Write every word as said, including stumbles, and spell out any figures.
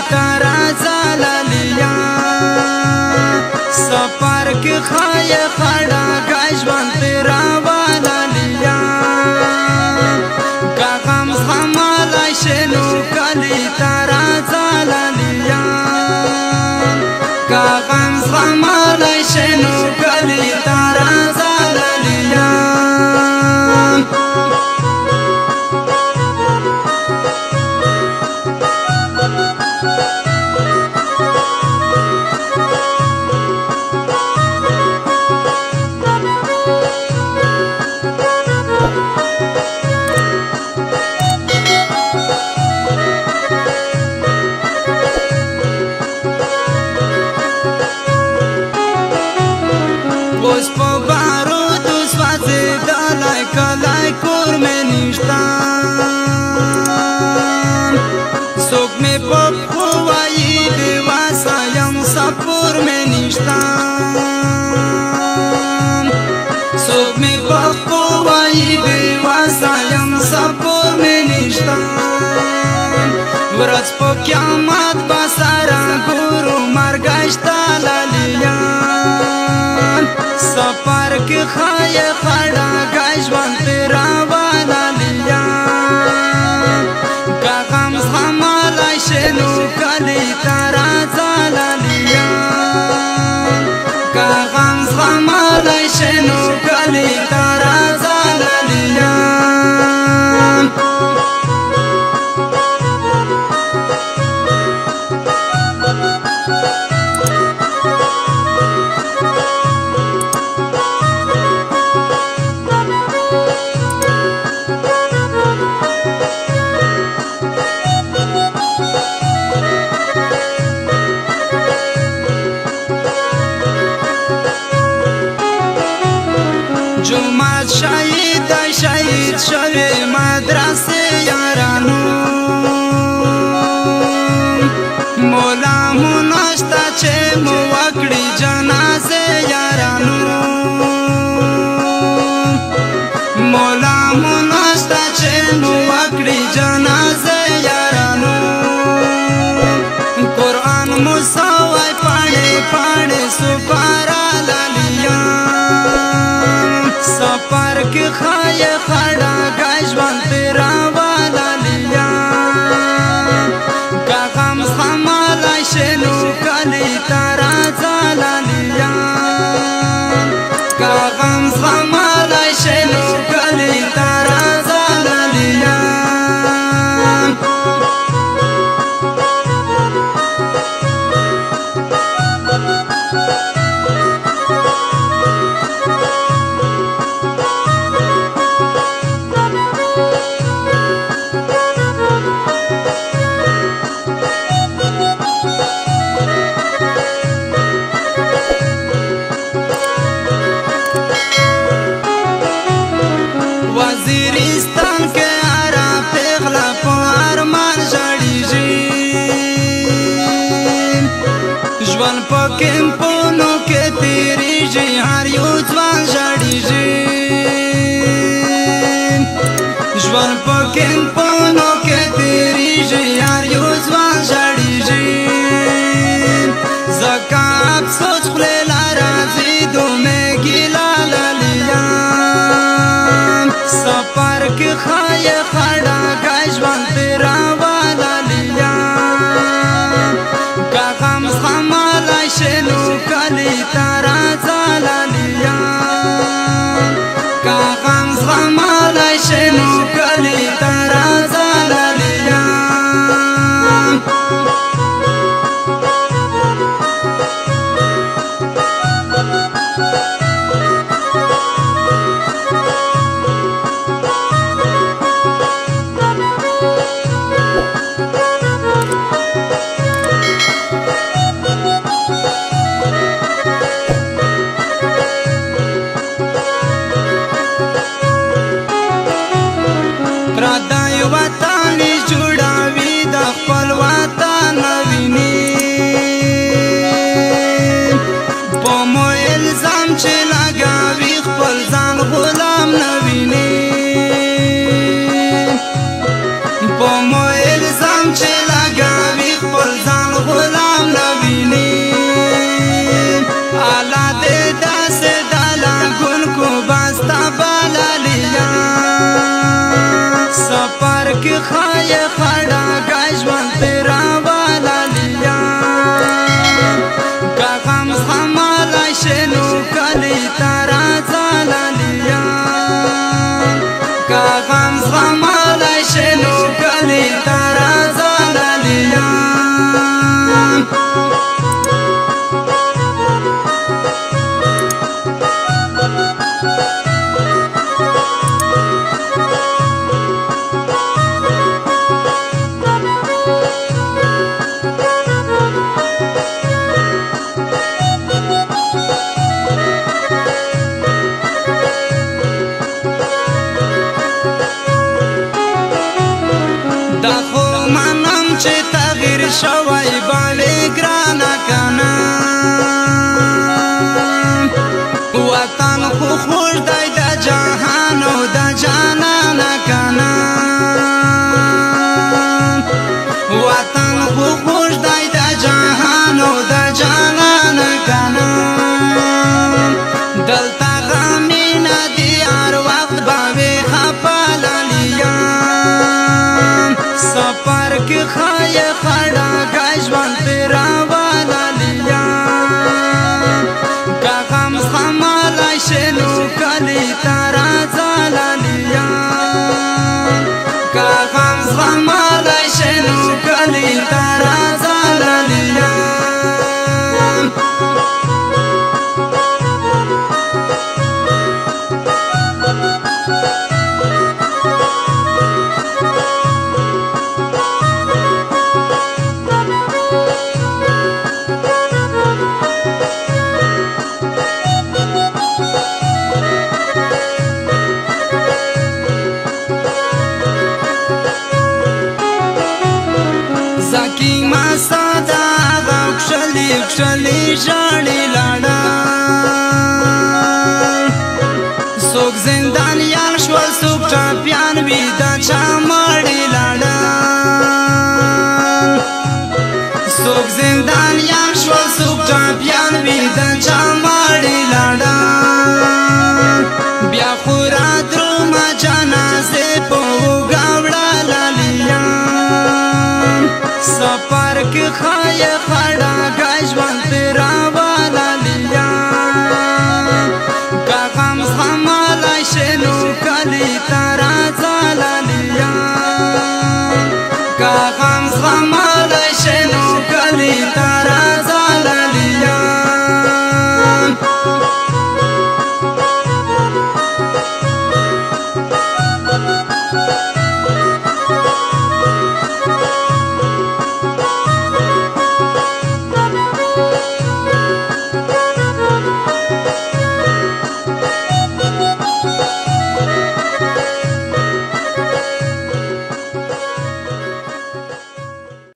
تارا زلالیا سفر کی خای خڑا گشوان تیرا والالیا کا غم خمالا شنو کلی تارا زلالیا کا غم خمالا شنو کلی تارا زلالیا اوس په بارودو سوځېدلی کلی کور مې نشته څوک مې په پښو وایي بېوسه یم سفر مې نشته څوک مې په پښو وایي بېوسه یم سفر مې نشته ورځ په قیامت به سره ګورو مرګه شته لالیان سفر کی خای خڑا گشوان تیرا والالیا کا غم خمالا شنو کلی تارا زلالیا کا غم خمالا شنو کلی تارا زلالیا جمعت شهید شهید شوی مدرسه یارانو مولا موناشتا چه مو وکړي جنازه یارانو مولا موناشتا چه مو وکړي جنازه یارانو قرآن مساوي پاڼې پاڼې سپارا لالیان سفر کی خای خڑا گشوان تیرا والالیا کا غم خمالا شنو کلی تارا زلالیا کا غم خمالا شنو کلی تارا زلالیا وزیرستان کے آرا پیغلا پو ارمان جڑیجی جوان پا کمپونو کے تیریجی ہر یو جوان جڑیجی جوان پا کمپونو کے تیریجی ہر یو جوان جڑیجی زکا افسوس خلی لارا زیدو میں گیلا لالیا سفر کی خای خڑا گشوان تیرا والالیا کا غم خمالا شنو کلی تارا زلالیا کا غم خمالا شنو کلی تارا زلالیا شوی